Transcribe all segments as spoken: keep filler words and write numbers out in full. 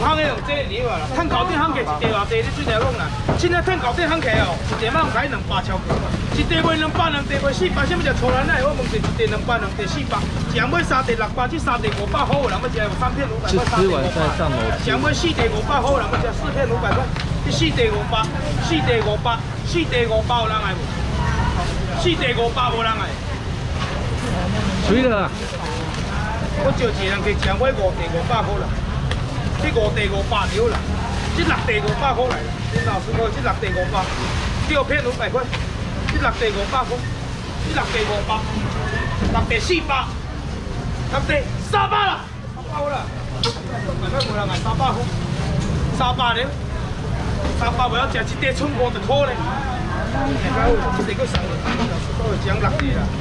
行的用这料啊啦，碳烤店行价一地偌济，你最了讲啦。现在碳烤店行价哦，一地卖开两百超过，一地卖两百，两地卖四百，啥物只粗兰奶？我问一一地两百，两地四百，想买三地六百，这三地五百块，有人要食有三片五百块，三地五百。想买四地五百块，有人要食四片五百块，这四地五百，四地五百，四地五百有人来无？四地五百无人来。 吹了啊！ 我招一个人去请买五地五百块啦。 这五地五百了啦，这六地五百块来啦。恁老师讲这六地五百，六片五百块，这六地五百块，这六地五百，六地四百，六地三百啦，三百啦，五百块无人卖三百块，三百了，三百不要食一地剩五十块咧。一地个三个，都讲六地啦，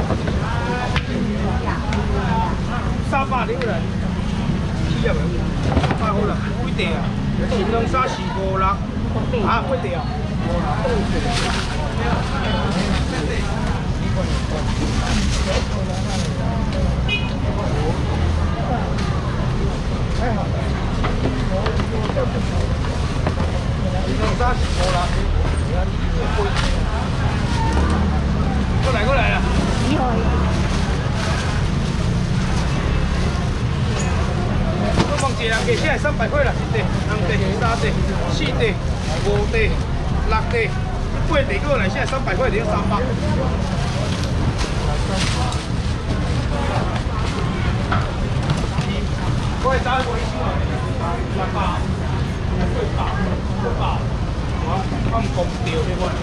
三百了啦，起啊未？ 太好啦，几地啊？一两三四五六，啊，几地啊？一两三四五六，过来过来啊！你好。 我一人计起来三百块啦，一地、两地、三地、四地、五地、六地、八地过来，现在三百块，就三百。我会找一个一千万，六百、八百、九百，我放公掉这款。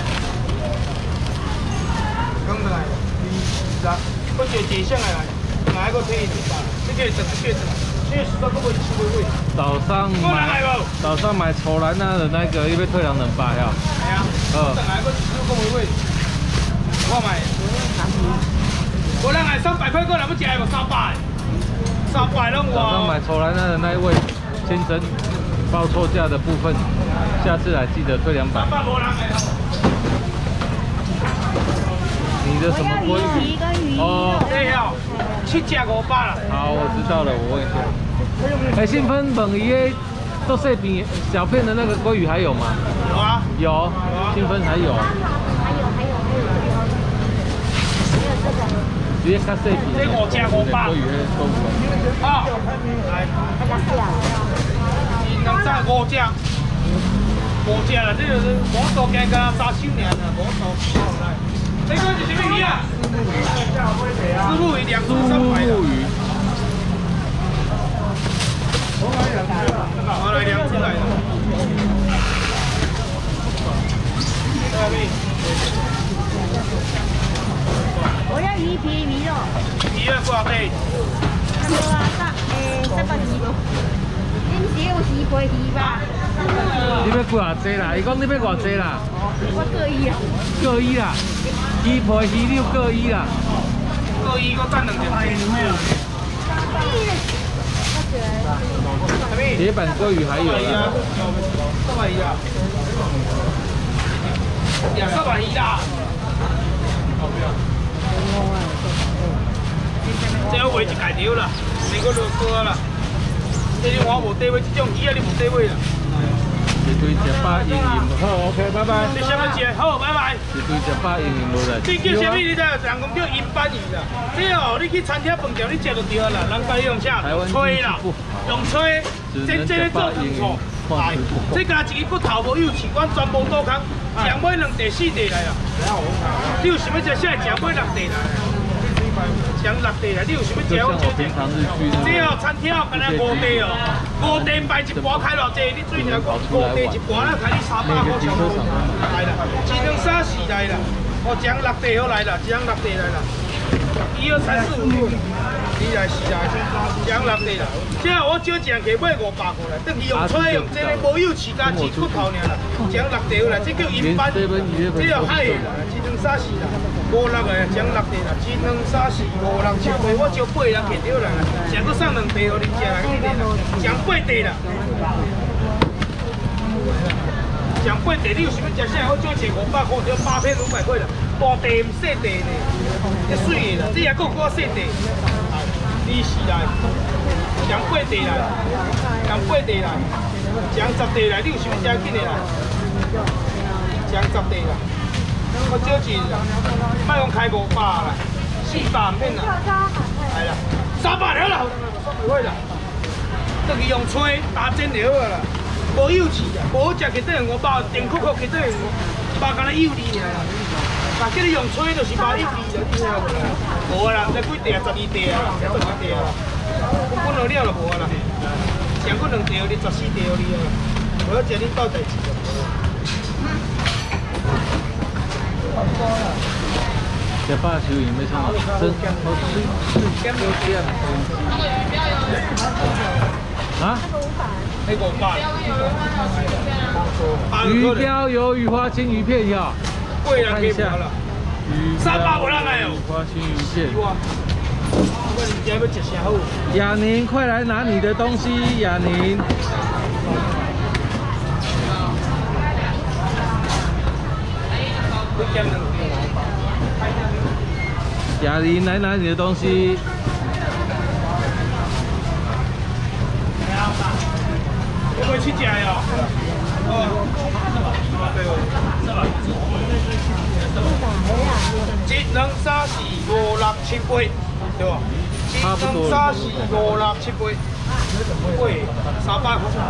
刚才来，二十，我就几箱来来，哪一个可以一百？这个整个确诊。 早上买，早上买丑兰那的那个，因为退两两百呀。系啊。呃。等下个师傅讲位，我买。我人来三百块，个人要食个三百，三百拢我。早上买丑兰那的那一位先生报错价的部分，下次来记得退两百。你的什么鲑鱼？哦，对哦。 七只五百啦。好，我知道了，我问一下。哎，新芬本伊个做细片小片的那个鲑鱼还有吗？有啊，有，新芬还有。还有还有还有还有。还有这个。直接较细片。这五只五百。鲑鱼都有。好，来，大家试啊。一两三五只，五只啦，这就是无多加加三手尔啦，无多。来，这个是什么鱼啊？ 丝木鱼两只三百的。好来两只来了。我要鱼皮鱼肉。鱼肉多少块？那个啊，三诶，三百几咯。恁只有鱼皮鱼吧？你要几啊济啦？伊讲你要偌济啦？我各一啊。各一啦。鱼皮鱼肉各一啦。 各一个蛋两只。铁板鲑鱼还有啦。三百一啊。呀，三百一啦。这要卖一家条啦，你个落锅啦。这种我无地位，这种鱼啊你无地位啦。 一堆食饱营营，好 ，OK， 拜拜。你什么节？好，拜拜。一堆食饱营营落来。这叫什么？你知？人讲叫银斑鱼啦。这哦，你去餐厅饭店你食就对啦。人家用啥？吹啦，用吹。这这咧做唔错。哎，这加一个骨头无有气管，全部倒空。想买两地四地来啊。你有想要食啥？想买六地来。想六地来，你有想要食？我就平常日去。这哦，餐厅哦，干那五地哦。 五地卖一盘开偌济，你最少讲五地一盘啦，开你三百块上来啦，一两三四来啦，哦，一六地好来啦，一六地来啦，一二三四五六，你来四来，一六地啦。这我少一人去买五百块啦，等于用吹用这个无有饲加饲骨头尔啦，一六地好来，这叫银斑，这叫海的啦，一两三四啦，五六个一六地啦，一两三四五六七八，我招八人去着啦，上搁送两地互你食啦，你哋啦，上八地啦。 上八地，你有想要食啥？我少一五百块，就八片五百块啦。大地唔细地呢，一水的啦，这也够够细地。你是来， 将八地来，将八地来，将十地来，你有想要食紧的啦？将十地啦，我少钱啦，莫讲开五百啦，四百免啦，来啦，三百了啦，算袂会啦。倒去用吹打煎了啊啦，无幼稚啊，无好食去等五百，甜酷酷去等五百，敢若幼稚尔啦。若叫你用吹，就是把幼稚了，你听无啦？无啊啦，毋知几地啊，十二地啊，十二地啊，根本就了就无啊啦。上过两地，你十四地你啊，无要食你斗代志就无。 这把手有没有唱？真好吃，是有这样的东西。啊？ 那个五百。 鱼标鱿鱼花青鱼片要。看一下。 三百五两哎呦。 花青鱼片。 要吃啥好？ 雅宁，快来拿你的东西，雅宁。雅玲，来拿你的东西。 会不会去吃呀？哦。一、两、三、四、五、六、七、八，对吧？一、两、三、四、五、六、七、八，八三百块。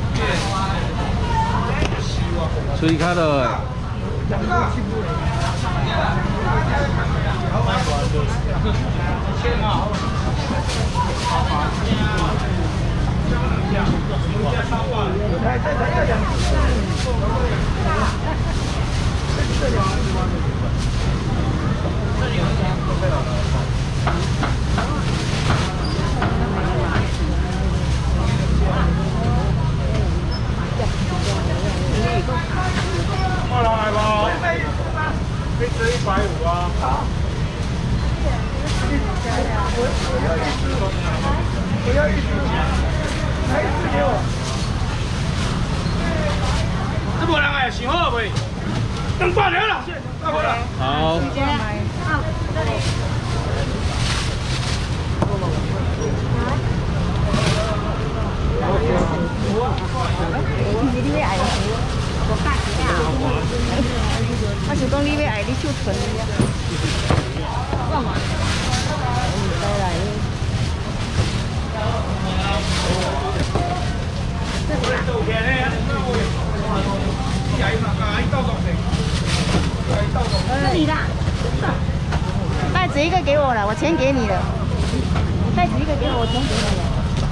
吹开了。 二郎来吧，可以吃一百五啊。好。我要一只，来一只给我。这无人哎，想好未？两百了啦，大伙人。 好。 好，这里。你你要爱我大几啊？我是讲你要爱你手纯的。干嘛？再来。这里的。袋子一个给我了，我钱给你了。袋子一个给我，我钱给你了。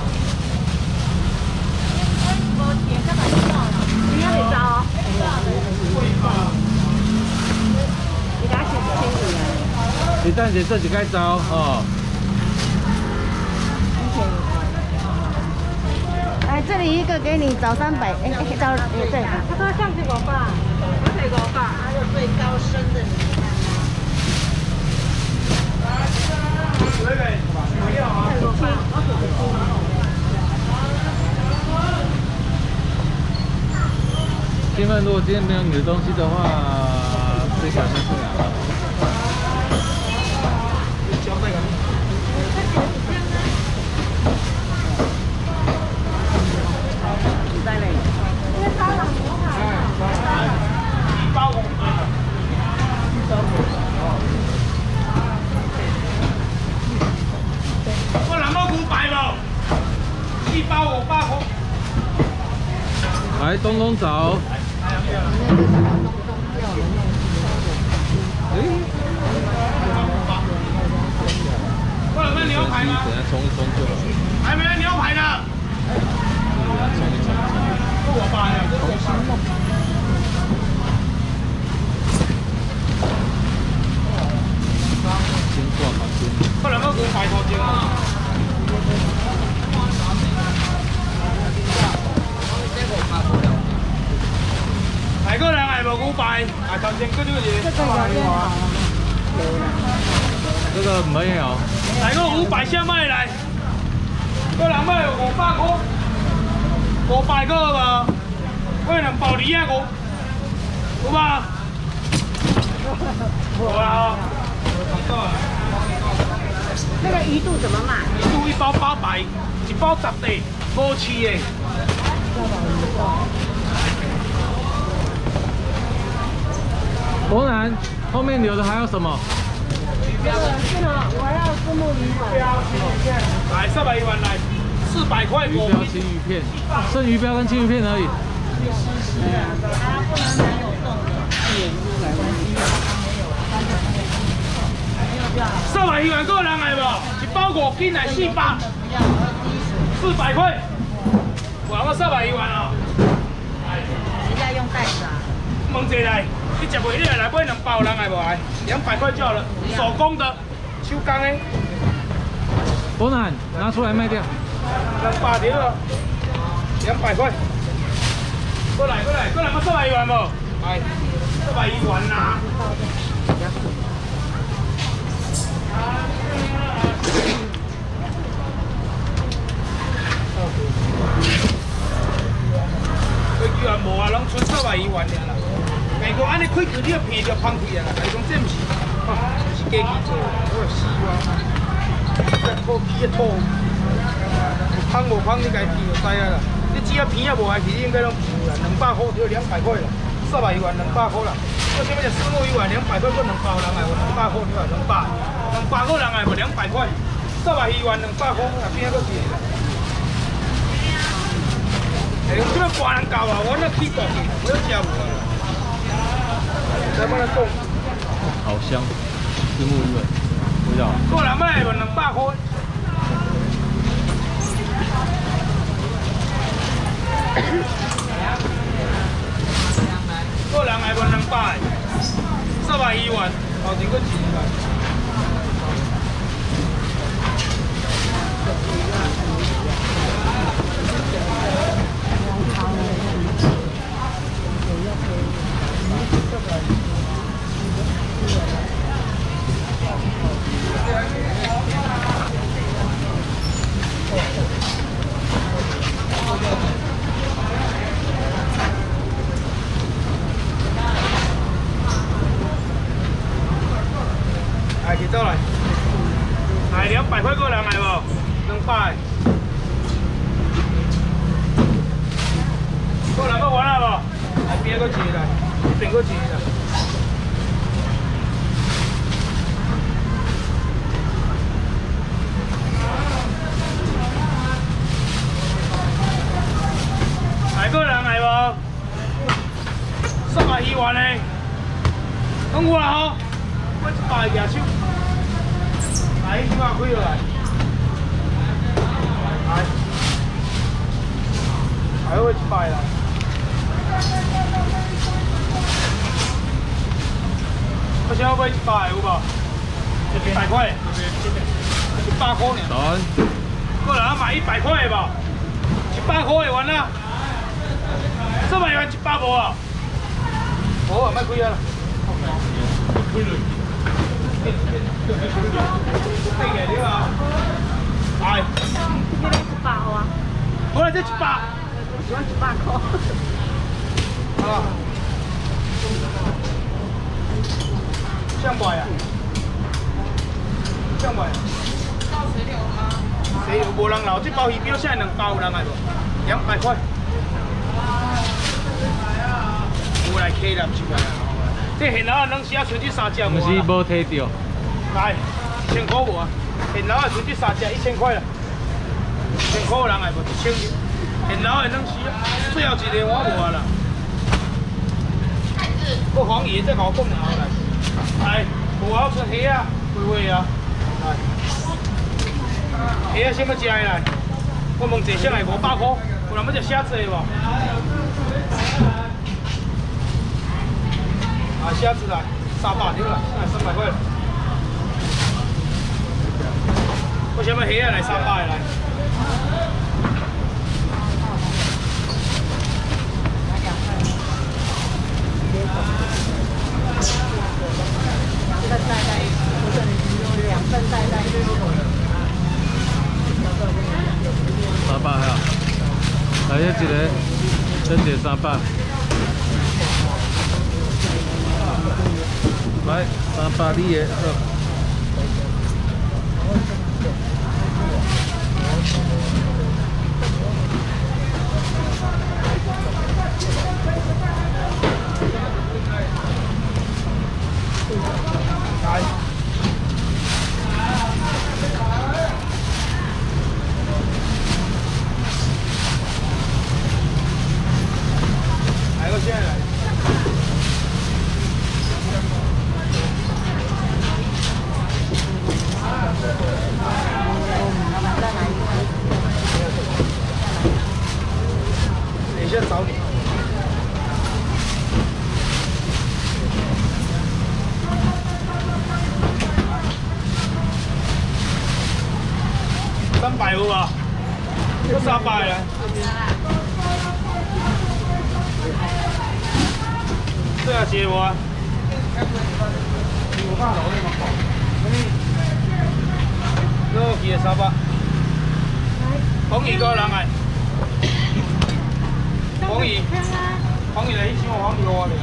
你要得招。你打钱不钱你啊？ 你等下这是该招哦。 来，这里一个给你，找三百，哎哎，找对。他说上次我爸，我才我爸，还有最高深的你。 请问，如果今天没有你的东西的话，这小是哪？ 交代个。 在嘞。因为烧了牛排。 一包五。我两包五百无？一包五百块。 来，东东找。 我有没有牛排吗？ 等下冲一冲就好。 还没有牛排呢。 等下冲一冲。 我爸呀， 冲什么？先挂旁边。 我两包五百块钱啊。来个人系无五百，啊头先嗰啲嘢。 这个有好。 这个没有。 来个五百下卖来，个人卖五百块，五百个无？我两包梨啊五，有吗？有啊。 那个鱼肚怎么卖？ 鱼肚一包八百，一包十块，无刺的。 伯南，后面留的还有什么？ 这个是吗？我要石目鱼粉。 来，三百一碗来，四百块鱼标、青鱼片，剩鱼标跟青鱼片而已。 它不能没有冻的，点出来关系。 三百一碗个人来无？一包五斤来四百，四百块。我我三百一碗哦。 人家用袋子啊。 问一来，你食袂你来来买两包，人来无来？两百块就好了，手工的，手工的。 伯南，拿出来卖掉。 两百条了，两百块。过来过来过来，要三百一碗无？来，三百一碗啦。开鱼丸无啊，拢剩三百一碗尔啦。但讲安尼开球你要骗着芳气啊啦，但是讲这毋是，是家己做，我死我。这土皮的土，芳无芳你家骗就知啊啦。你只要片也无害，其实应该拢有啦，两百块就两百块啦，三百一碗两百块啦。我前面只石目鱼丸两百块，我两包人来无两百块，你话两百，两百个人来无两百块，三百一碗两百块，那边个是？哎，这个大人教啊，我那去大去，我要食无啊。再帮他讲。 好香，石目鱼粉，味道。 个人买无两百块。个人来无两百，三百一碗，后天个钱来。来，去走来，来两百块个人来无？两百。个人要完了无？来边个钱来？边个钱来？来个人来无？三百一碗嘞，等我啦吼。我一百个手，来，几百开落来，来，来我一百啦。我想要买一百有无？一百块，一百块呢。 走。 个人买一百块的无？一百块的完啦。三百元一百无啊？无啊，卖开啊啦。开落。对个对啊，哎， 这边一百啊， 好啦，这一百， 我喜欢一百块。 啊，像不呀？像不呀？到谁有吗？谁有？无人留，这包鱼标现在两包有人来无？两百块。有来 K 啦，不是过来。这现老能写剩这三只无？ 毋是无摕到。 来，一千块无啊？现老的剩这三只一千块啦。一千块人来无？一千。现老的能死，最后一个我无啊啦。个黄爷再甲我讲两下来。来，无好剩虾啊，几位啊？来，虾啊，什么食的来？我问一箱来五百块，有人要食虾子的无？啊，虾子来，三百条啦，来三百块。为什么虾啊来三百来？ 两份带带，两份带带。 三百哈，来一个，真侪三百。来，三百你的好。 下找你。三百有吧？有三百嘞。这要接我。五百楼的嘛。这几个三百。黄鱼个人哎。黄鱼。黄鱼来，喜欢黄鱼我嚟。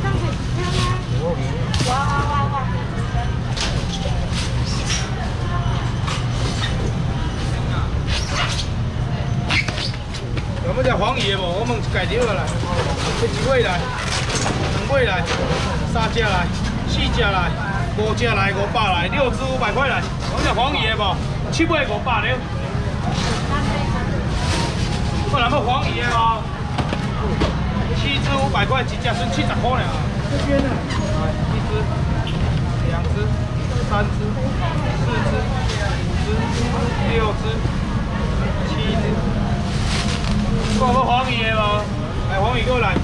哇哇哇哇！ 有冇只黄鱼无？我问一介条来，这一尾来，两尾来，三只来，四只来，五只来，五百来，六只五百块来。有只黄鱼无？七尾五百了。我那么黄鱼无？七只五百块，一只算七十块了。这边呢？一只，两只，三只，四只，五只，六只，七只。 有冇黄鱼的无？来黄鱼过来。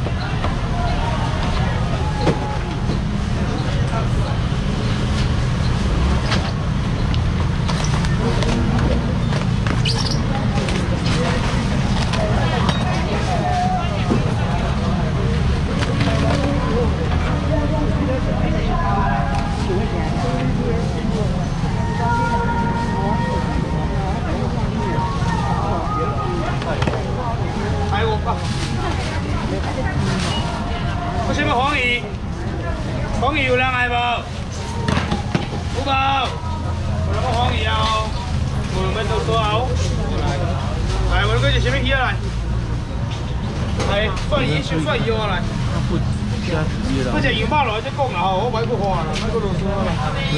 有什么黄鱼？黄鱼有人来无？有无？有什么黄鱼啊？我们都说好。来，我这个是什么鱼来？来，蒜鱼小蒜鱼来。不只羊肉来，这讲啦吼，我买不花啦，买个啰嗦啦。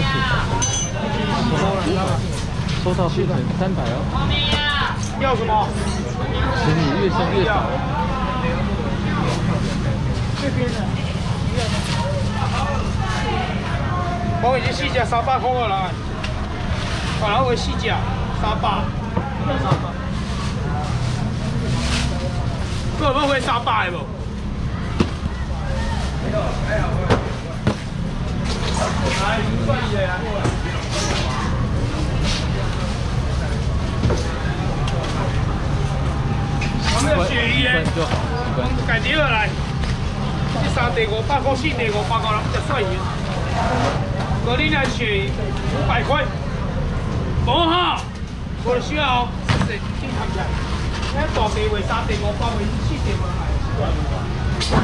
收到变成三百哦。 要什么？ 请你越送越少。 这边的，我已经四只三百块了啦，反正我四只三百，三百，你有冇会三百的无？来，算一下。我们要鳕鱼的，改条了来。 这三地五百块，四地五百块，人只帅鱼。嗰啲係全五百塊，冇哈，我哋需要食天行人。一大地位、三地五百位、四地五百。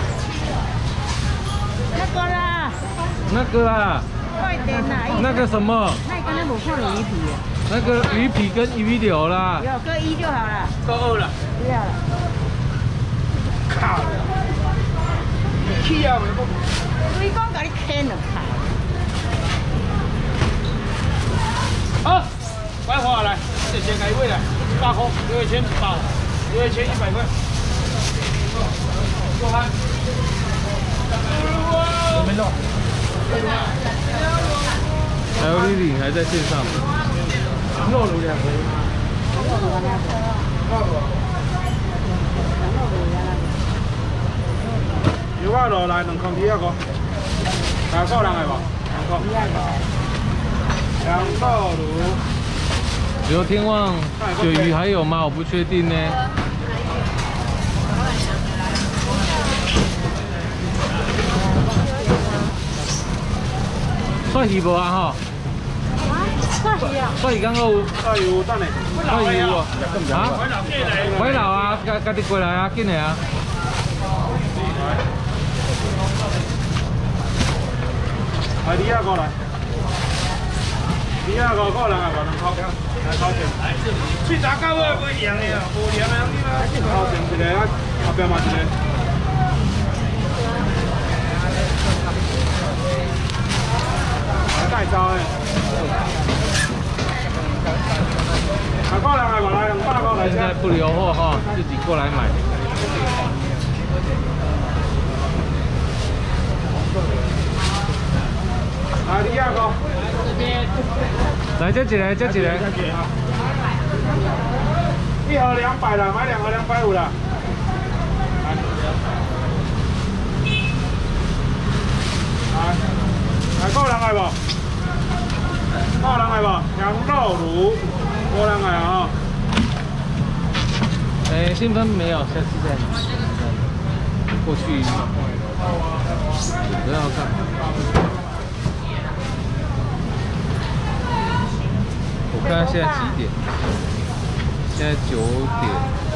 那个啦， 那个啊， 快点啦！ 那个什么？ 那刚才我放了鱼皮。 那个鱼皮跟鱼柳啦。 有各一就好了。 各二了。 不要了。 靠！ 去啊！ 规讲甲你牵了卡。 好，白花来，这先开位来，一百块，六千八，六千一百块。过来。没弄。 还有丽丽还在线上。 肉卤两回。油花落来两公几一个，两个人的无？两个。两个卤。 刘天旺鳕鱼还有吗？我不确定呢。蒜鱼无啊吼？ 蒜鱼啊？ 蒜鱼刚刚有。 蒜鱼有等下。 蒜鱼有啊？啊？ 回老啊，家家己过来啊，紧的啊。 来，你啊过来，你啊个个人啊，无能靠边，来靠前。去查到尾不一样的啊，无凉的你嘛。靠前一个啊，后边嘛一个。来带招的。啊，个人啊，过来两百块来。 现在不留货哈，自己过来买。 来，你啊个， 来，这一个，这一个。 一盒两百啦，买两盒两百五啦。来， 来无？好人来无？羊肉炉，无人来啊！ 哎，兴奋没有，下次再拿。过去不要看。我看看现在几点？现在九点。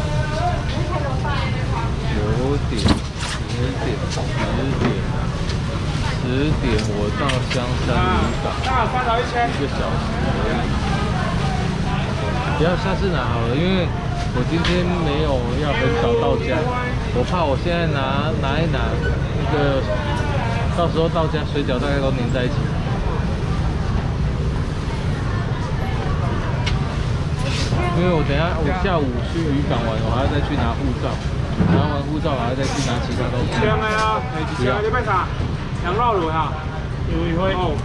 九点、十点、十点、十点，我到香山渔港，一个小时而已。不要下次拿好了，因为我今天没有要很早到家，我怕我现在拿拿一拿，那个到时候到家水饺大概都粘在一起。因为我等一下我下午去渔港玩，我还要再去拿护照。拿完护照，还要再去拿其他东西。 千个啊，一千个你要啥？羊肉卤哈，有一回。哦。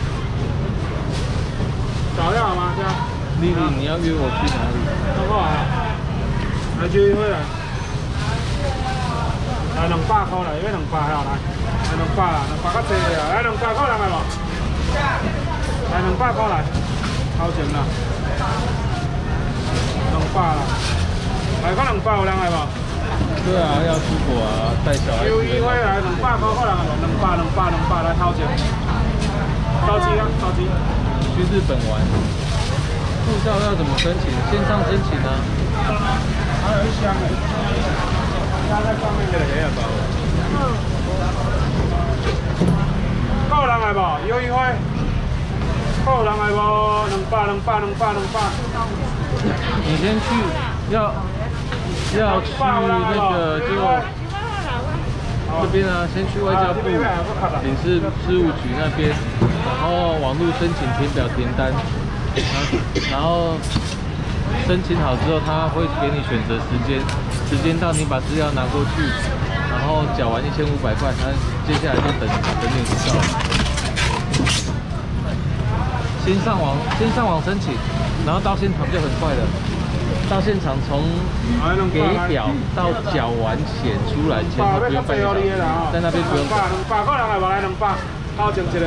找料吗？这样。 丽丽，你要约我去哪里？ 那个啊，来就一回来。来两百块来，因为两百哈来，来两百啦，两百较济啊，来两百块人来无？来两百块来，好钱啦。两百啦，来看两百有人来无？ 对啊，要出国啊，带小孩。 有一回来两百块，可能两百、两百、两百来掏钱。着急啊，着急！ 去日本玩，护照要怎么申请？线上申请啊。 还有一箱的，压在上面的黑眼包。嗯。够人来无？有一回。够人来无？两百、两百、两百、两百。 你先去，要。要去那个就这边啊，先去外交部领事事务局那边，然后网络申请填表填单，然后申请好之后，他会给你选择时间，时间到你把资料拿过去，然后缴完一千五百块，他接下来就等等你护照。先上网先上网申请，然后到现场就很快了。到现场从给表到缴完钱出来，钱都不用半个小时，在那边不用。两百个人来无来两百，好整一个。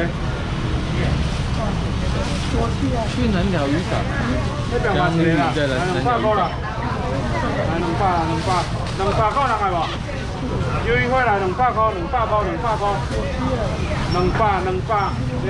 去南寮渔港，江绿在南南寮渔港。 来两百，两百，两百个人来无？优惠来两百块，两百块，两百块，两百两百。